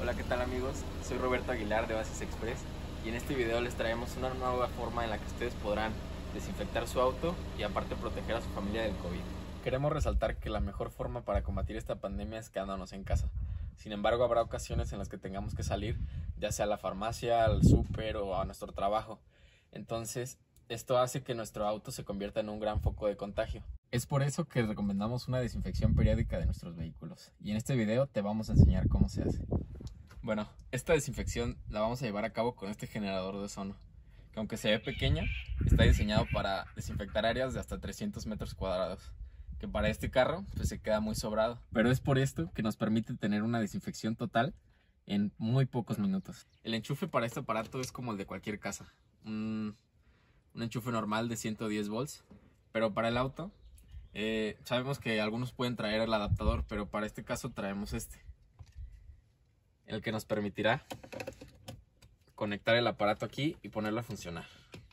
Hola, ¿qué tal amigos? Soy Roberto Aguilar de Oasis Express y en este video les traemos una nueva forma en la que ustedes podrán desinfectar su auto y aparte proteger a su familia del COVID. Queremos resaltar que la mejor forma para combatir esta pandemia es quedándonos en casa. Sin embargo, habrá ocasiones en las que tengamos que salir, ya sea a la farmacia, al súper o a nuestro trabajo. Entonces, esto hace que nuestro auto se convierta en un gran foco de contagio. Es por eso que recomendamos una desinfección periódica de nuestros vehículos. Y en este video te vamos a enseñar cómo se hace. Bueno, esta desinfección la vamos a llevar a cabo con este generador de ozono, que aunque se ve pequeña, está diseñado para desinfectar áreas de hasta 300 metros cuadrados, que para este carro pues se queda muy sobrado. Pero es por esto que nos permite tener una desinfección total en muy pocos minutos. El enchufe para este aparato es como el de cualquier casa, un enchufe normal de 110 volts, pero para el auto sabemos que algunos pueden traer el adaptador, pero para este caso traemos el que nos permitirá conectar el aparato aquí y ponerlo a funcionar.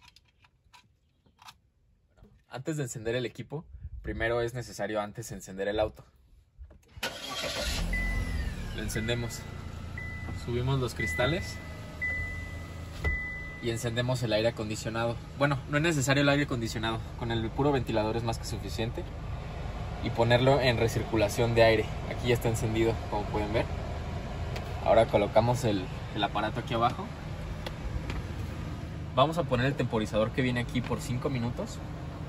Antes de encender el equipo, primero es necesario encender el auto. Lo encendemos, subimos los cristales y encendemos el aire acondicionado. Bueno, no es necesario el aire acondicionado, con el puro ventilador es más que suficiente. Y ponerlo en recirculación de aire. Aquí ya está encendido, como pueden ver. Ahora colocamos el aparato aquí abajo. Vamos a poner el temporizador que viene aquí por 5 minutos.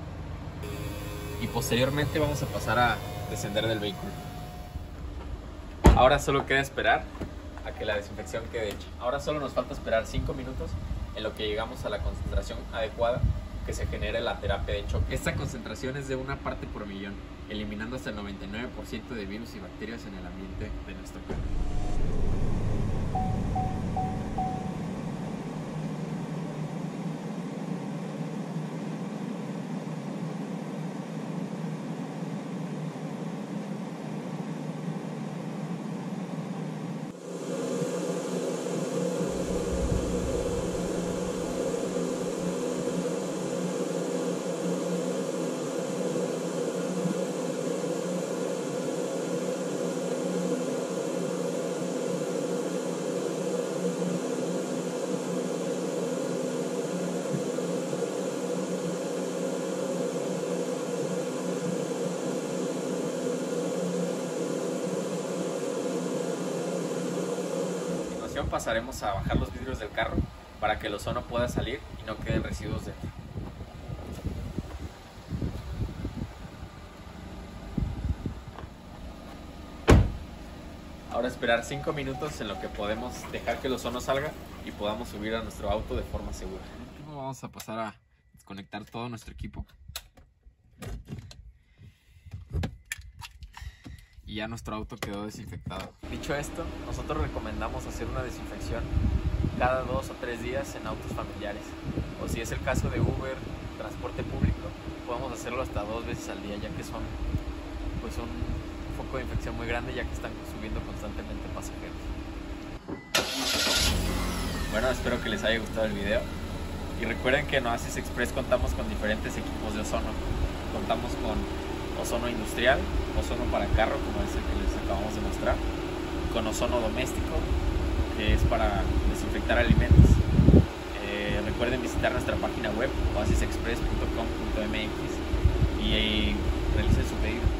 Y posteriormente vamos a pasar a descender del vehículo. Ahora solo queda esperar a que la desinfección quede hecha. Ahora solo nos falta esperar 5 minutos en lo que llegamos a la concentración adecuada que se genere la terapia de choque. Esta concentración es de 1 parte por millón, eliminando hasta el 99% de virus y bacterias en el ambiente de nuestro carro. Pasaremos a bajar los vidrios del carro para que el ozono pueda salir y no queden residuos dentro. Ahora esperar 5 minutos en lo que podemos dejar que el ozono salga y podamos subir a nuestro auto de forma segura. Por último, vamos a pasar a desconectar todo nuestro equipo. Y ya nuestro auto quedó desinfectado. Dicho esto, nosotros recomendamos hacer una desinfección cada 2 o 3 días en autos familiares. O si es el caso de Uber, transporte público, podemos hacerlo hasta 2 veces al día, ya que son pues un foco de infección muy grande, ya que están subiendo constantemente pasajeros. Bueno, espero que les haya gustado el video. Y recuerden que en Oasis Express contamos con diferentes equipos de ozono. Contamos con ozono industrial, ozono para carro, como es el que les acabamos de mostrar, con ozono doméstico, que es para desinfectar alimentos. Recuerden visitar nuestra página web oasisexpress.com.mx y realicen su pedido.